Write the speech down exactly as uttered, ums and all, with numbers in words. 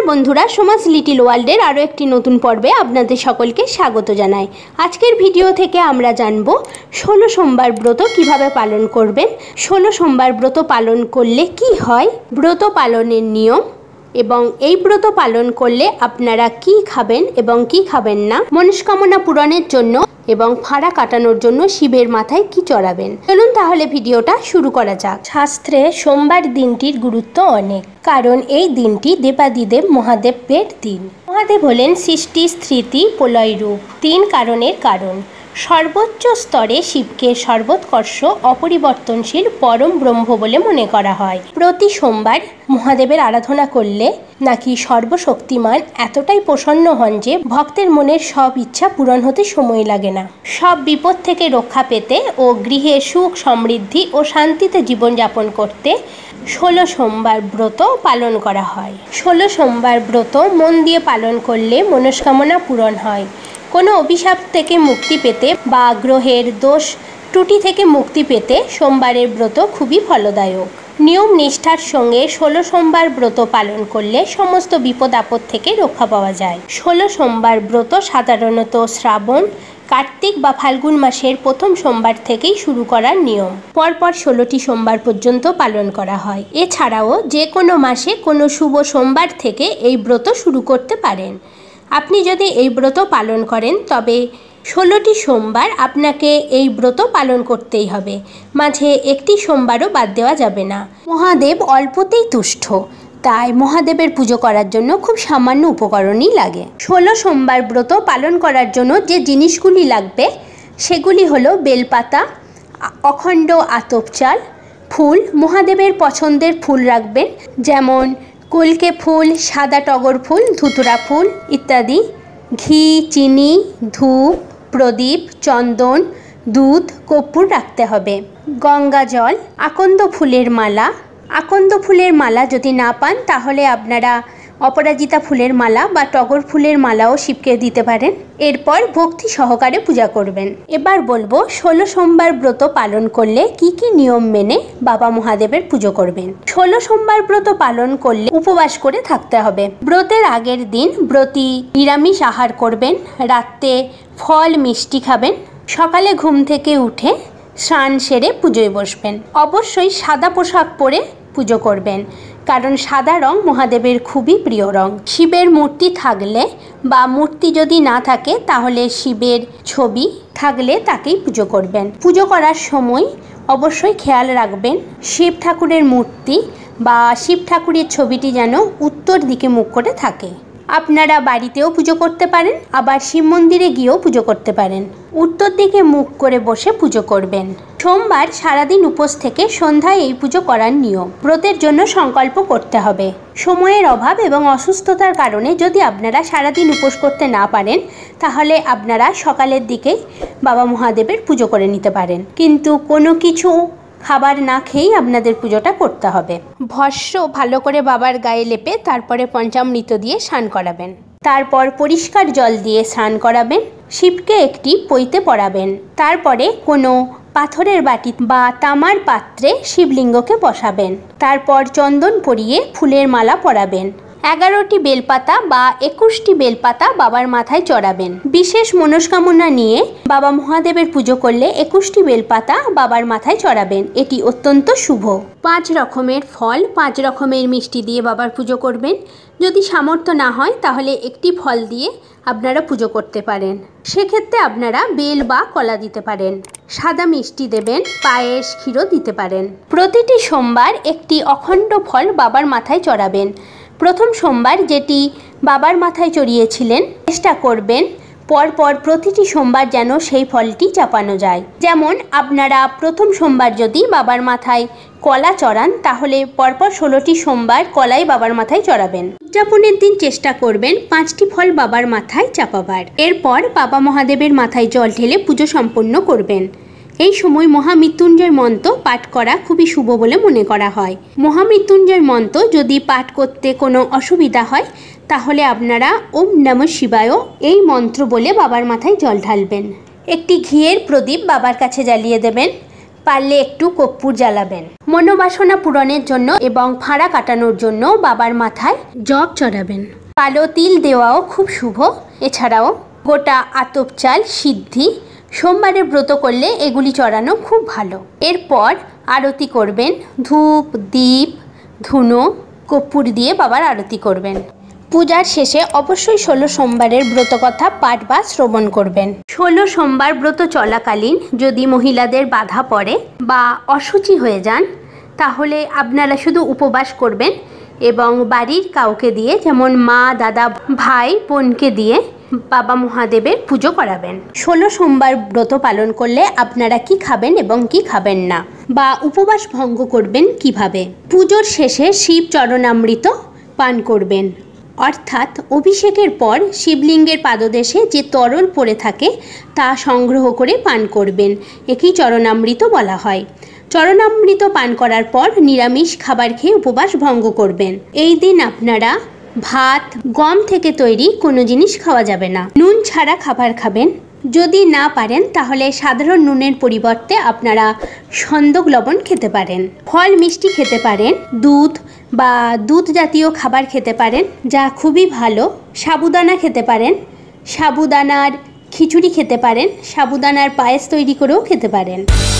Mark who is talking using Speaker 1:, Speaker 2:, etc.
Speaker 1: বন্ধুরা, সমাজ লিটিল ওয়ার্ল্ডের আরও একটি নতুন পর্বে আপনাদের সকলকে স্বাগত জানাই। আজকের ভিডিও থেকে আমরা জানব ষোলো সোমবার ব্রত কিভাবে পালন করবেন, ষোলো সোমবার ব্রত পালন করলে কি হয়, ব্রত পালনের নিয়ম এবং এই ব্রত পালন করলে আপনারা কি খাবেন এবং কি খাবেন না, মনস্কামনা পূরণের জন্য এবং ফাঁড়া কাটানোর জন্য শিবের মাথায় কি চড়াবেন। চলুন তাহলে ভিডিওটা শুরু করা যাক। শাস্ত্রে সোমবার দিনটির গুরুত্ব অনেক, কারণ এই দিনটি দেবাদিদেব মহাদেবের দিন। মহাদেব হলেন সৃষ্টি, স্থিতি, প্রলয় রূপ, তিন কারণের কারণ। সর্বোচ্চ স্তরে শিবকে সর্বোৎকর্ষ, অপরিবর্তনশীল, পরম ব্রহ্ম বলে মনে করা হয়। প্রতি সোমবার মহাদেবের আরাধনা করলে নাকি সর্বশক্তিমান এতটাই প্রসন্ন হন যে ভক্তের মনের সব ইচ্ছা পূরণ হতে সময় লাগে না। সব বিপদ থেকে রক্ষা পেতে ও গৃহে সুখ, সমৃদ্ধি ও শান্তিতে জীবনযাপন করতে ষোলো সোমবার ব্রত পালন করা হয়। ষোলো সোমবার ব্রত মন দিয়ে পালন করলে মনস্কামনা পূরণ হয়। কোনো অভিশাপ থেকে মুক্তি পেতে বা গ্রহের দোষ ত্রুটি থেকে মুক্তি পেতে সোমবারের ব্রত খুবই ফলদায়ক। নিয়ম নিষ্ঠার সঙ্গে ষোলো সোমবার ব্রত পালন করলে সমস্ত বিপদ আপদ থেকে রক্ষা পাওয়া যায়। ষোলো সোমবার ব্রত সাধারণত শ্রাবণ, কার্তিক বা ফাল্গুন মাসের প্রথম সোমবার থেকেই শুরু করার নিয়ম। পরপর ষোলোটি সোমবার পর্যন্ত পালন করা হয়। এছাড়াও যে কোনো মাসে কোনো শুভ সোমবার থেকে এই ব্রত শুরু করতে পারেন। আপনি যদি এই ব্রত পালন করেন তবে ষোলোটি সোমবার আপনাকে এই ব্রত পালন করতেই হবে, মাঝে একটি সোমবারও বাদ দেওয়া যাবে না। মহাদেব অল্পতেই তুষ্ট, তাই মহাদেবের পুজো করার জন্য খুব সামান্য উপকরণই লাগে। ষোলো সোমবার ব্রত পালন করার জন্য যে জিনিসগুলি লাগবে সেগুলি হলো বেলপাতা, অখণ্ড আতপ চাল, ফুল। মহাদেবের পছন্দের ফুল রাখবেন, যেমন কলকে ফুল, সাদা টগর ফুল, ধুতুরা ফুল ইত্যাদি। ঘি, চিনি, ধূপ, প্রদীপ, চন্দন, দুধ, কর্পূর রাখতে হবে। গঙ্গা জল, আকন্দ ফুলের মালা। আকন্দ ফুলের মালা যদি না পান তাহলে আপনারা অপরাজিতা ফুলের মালা বা টগর ফুলের মালাও শিবকে দিতে পারেন। এরপর ভক্তি সহকারে পূজা করবেন। এবার বলবো ষোলো সোমবার ব্রত পালন করলে কি কি নিয়ম মেনে বাবা মহাদেবের পুজো করবেন। ষোলো সোমবার ব্রত পালন করলে উপবাস করে থাকতে হবে। ব্রতের আগের দিন ব্রতী নিরামিষ আহার করবেন, রাত্রে ফল মিষ্টি খাবেন। সকালে ঘুম থেকে উঠে স্নান সেরে পুজোয় বসবেন। অবশ্যই সাদা পোশাক পরে পুজো করবেন, কারণ সাদা রং মহাদেবের খুবই প্রিয় রং। শিবের মূর্তি থাকলে বা মূর্তি যদি না থাকে তাহলে শিবের ছবি থাকলে তাকেই পুজো করবেন। পুজো করার সময় অবশ্যই খেয়াল রাখবেন শিব ঠাকুরের মূর্তি বা শিব ঠাকুরের ছবিটি যেন উত্তর দিকে মুখ করে থাকে। আপনারা বাড়িতেও পুজো করতে পারেন, আবার শিব মন্দিরে গিয়েও পুজো করতে পারেন। উত্তর দিকে মুখ করে বসে পুজো করবেন। সোমবার সারাদিন উপোস থেকে সন্ধ্যায় এই পুজো করার নিয়ম। ব্রতের জন্য সংকল্প করতে হবে। সময়ের অভাব এবং অসুস্থতার কারণে যদি আপনারা সারাদিন উপোস করতে না পারেন তাহলে আপনারা সকালের দিকেই বাবা মহাদেবের পুজো করে নিতে পারেন, কিন্তু কোনো কিছু খাবার না খেয়েই আপনাদের পুজোটা করতে হবে। ভস্য ভালো করে বাবার গায়ে লেপে তারপরে পঞ্চামৃত দিয়ে স্নান করাবেন। তারপর পরিষ্কার জল দিয়ে স্নান করাবেন। শিবকে একটি পৈতে পরাবেন। তারপরে কোনো পাথরের বাটি বা তামার পাত্রে শিবলিঙ্গকে বসাবেন। তারপর চন্দন পরিয়ে ফুলের মালা পরাবেন। এগারোটি বেলপাতা বা একুশটি বেলপাতা বাবার মাথায় চড়াবেন। বিশেষ মনস্কামনা নিয়ে বাবা মহাদেবের পুজো করলে একুশটি বেলপাতা বাবার মাথায় চড়াবেন, এটি অত্যন্ত শুভ। পাঁচ রকমের ফল, পাঁচ রকমের মিষ্টি দিয়ে বাবার পুজো করবেন। যদি সামর্থ্য না হয় তাহলে একটি ফল দিয়ে আপনারা পুজো করতে পারেন, সেক্ষেত্রে আপনারা বেল বা কলা দিতে পারেন। সাদা মিষ্টি দেবেন, পায়েস, ক্ষীরও দিতে পারেন। প্রতিটি সোমবার একটি অখণ্ড ফল বাবার মাথায় চড়াবেন। প্রথম সোমবার যেটি বাবার মাথায় চড়িয়েছিলেন চেষ্টা করবেন পরপর প্রতিটি সোমবার যেন সেই ফলটি চাপানো যায়। যেমন আপনারা প্রথম সোমবার যদি বাবার মাথায় কলা চড়ান তাহলে পরপর ষোলোটি সোমবার কলাই বাবার মাথায় চড়াবেন। উদযাপনের দিন চেষ্টা করবেন পাঁচটি ফল বাবার মাথায় চাপাবার। এরপর বাবা মহাদেবের মাথায় জল ঢেলে পুজো সম্পন্ন করবেন। এই সময় মহামৃত্যুঞ্জয় মন্ত্র পাঠ করা খুবই শুভ বলে মনে করা হয়। মহামৃত্যুঞ্জয় মন্ত্র যদি পাঠ করতে কোনো অসুবিধা হয় তাহলে আপনারা ওম নমঃ শিবায় এই মন্ত্র বলে বাবার মাথায় জল ঢালবেন। একটি ঘিয়ের প্রদীপ বাবার কাছে জ্বালিয়ে দেবেন। পারলে একটু কর্পূর জ্বালাবেন। মনোবাসনা পূরণের জন্য এবং ফাঁড়া কাটানোর জন্য বাবার মাথায় জব চড়াবেন। কালো তিল দেওয়াও খুব শুভ। এছাড়াও গোটা আতপ চাল, সিদ্ধি, সোমবারের ব্রত করলে এগুলি চড়ানো খুব ভালো। এরপর আরতি করবেন। ধূপ, দীপ, ধুনো, কর্পূর দিয়ে বাবার আরতি করবেন। পূজার শেষে অবশ্যই ষোলো সোমবারের ব্রত কথা পাঠ বা শ্রবণ করবেন। ষোলো সোমবার ব্রত চলাকালীন যদি মহিলাদের বাধা পড়ে বা অশুচি হয়ে যান, তাহলে আপনারা শুধু উপবাস করবেন এবং বাড়ির কাউকে দিয়ে, যেমন মা, দাদা, ভাই, বোনকে দিয়ে বাবা মহাদেবের পুজো করাবেন। ষোলো সোমবার ব্রত পালন করলে আপনারা কি খাবেন এবং কি খাবেন না, বা উপবাস ভঙ্গ করবেন কিভাবে। পুজোর শেষে শিব চরণামৃত পান করবেন, অর্থাৎ অভিষেকের পর শিবলিঙ্গের পাদদেশে যে তরল পড়ে থাকে তা সংগ্রহ করে পান করবেন। একেই চরণামৃত বলা হয়। চরণামৃত পান করার পর নিরামিষ খাবার খেয়ে উপবাস ভঙ্গ করবেন। এই দিন আপনারা ভাত, গম থেকে তৈরি কোনো জিনিস খাওয়া যাবে না। নুন ছাড়া খাবার খাবেন। যদি না পারেন তাহলে সাধারণ নুনের পরিবর্তে আপনারা সন্দক লবণ খেতে পারেন। ফল মিষ্টি খেতে পারেন। দুধ বা দুধ জাতীয় খাবার খেতে পারেন, যা খুবই ভালো। সাবুদানা খেতে পারেন। সাবুদানার খিচুড়ি খেতে পারেন। সাবুদানার পায়েস তৈরি করেও খেতে পারেন।